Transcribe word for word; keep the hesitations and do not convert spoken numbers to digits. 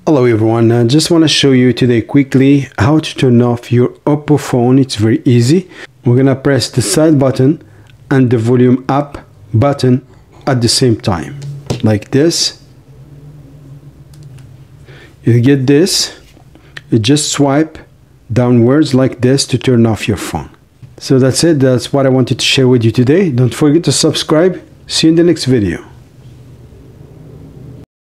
Hello everyone, I just want to show you today quickly how to turn off your Oppo phone. It's very easy. We're gonna press the side button and the volume up button at the same time, like this. You get this, you just swipe downwards like this to turn off your phone. So that's it, that's what I wanted to share with you today. Don't forget to subscribe. See you in the next video.